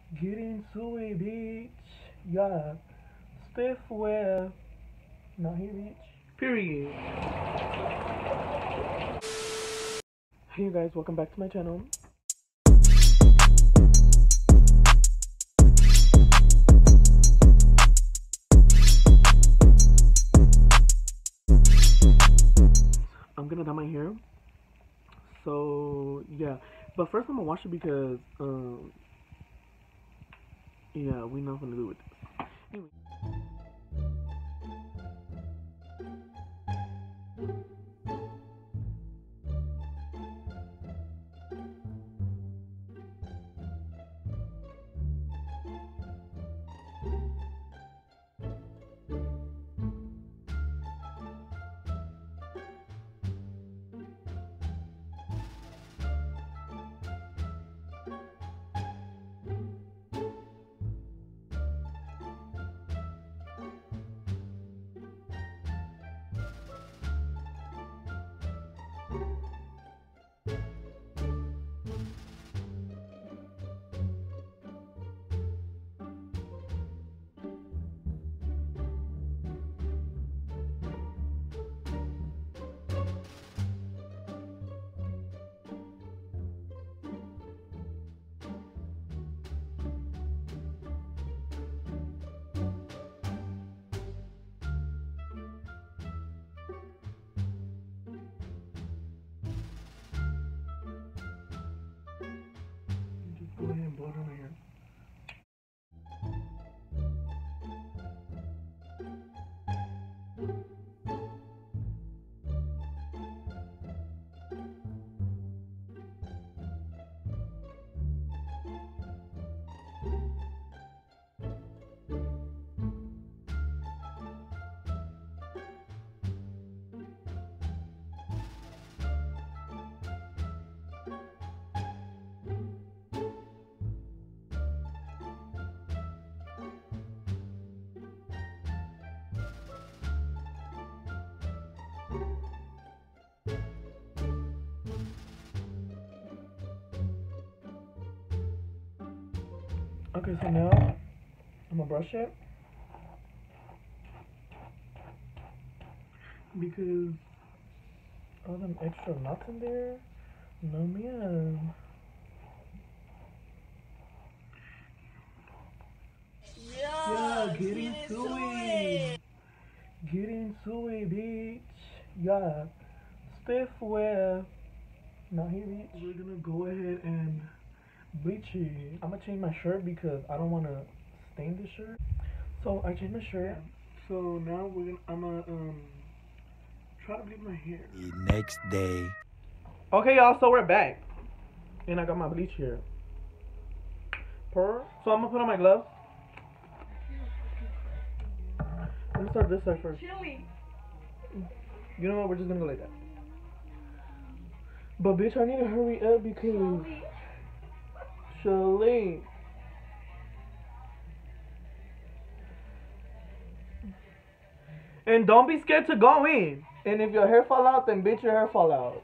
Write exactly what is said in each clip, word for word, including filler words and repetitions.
Get into it, bitch. Yeah. Stiff well. Not here, bitch. Period. Hey, you guys, welcome back to my channel. I'm gonna dye my hair. So, yeah. But first, I'm gonna wash it because, um, yeah, we know nothing to do with this. Anyway. Just go ahead and blow it on my hair. Okay, so now I'm gonna brush it because all them extra knots in there. No, man. Yeah, get into it. Get into it, bitch. Yeah. Stiff well. Not here, bitch. We're gonna go ahead and bleach it. I'm gonna change my shirt because I don't wanna stain the shirt. So I changed my shirt. So now we're gonna I'm gonna um try to bleach my hair. The next day. Okay, y'all. So we're back, and I got my bleach here. Purr. So I'm gonna put on my gloves. Let me start this side first. Chili. You know what? We're just gonna go like that. But bitch, I need to hurry up because Shelly. And don't be scared to go in. And if your hair fall out, then bitch, your hair fall out.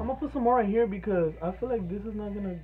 I'm gonna put some more right here because I feel like this is not gonna.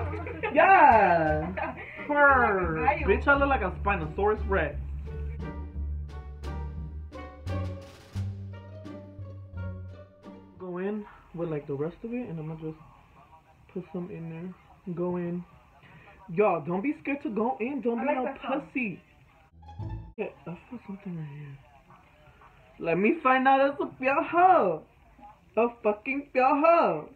Yeah. Purr. Bitch, I look like a Spinosaurus Rex. Go in with like the rest of it, and I'm gonna just put some in there. Go in. Y'all, don't be scared to go in. Don't be like no pussy. Yeah, I feel something right here. Let me find out it's a piojo. A fucking piojo.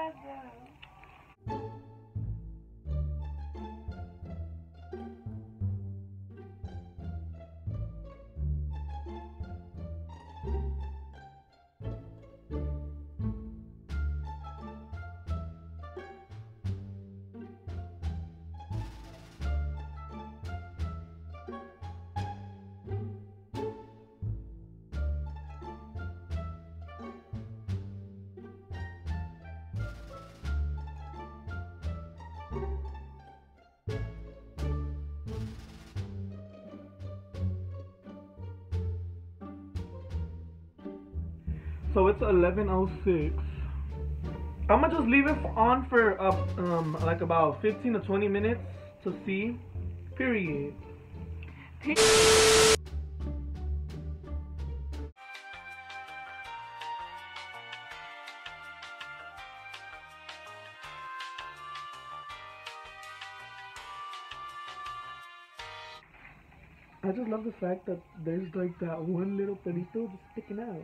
So it's eleven oh six. I'm gonna just leave it on for uh, um like about fifteen to twenty minutes to see. Period. I just love the fact that there's like that one little pelito just sticking out.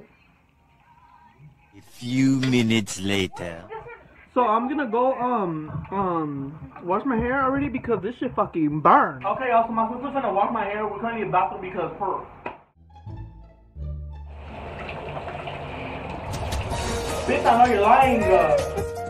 A few minutes later. So I'm gonna go um um wash my hair already because this shit fucking burn. Okay, y'all, so my sister's gonna wash my hair. We're currently in the bathroom because her. Bitch, I know you're lying, uh.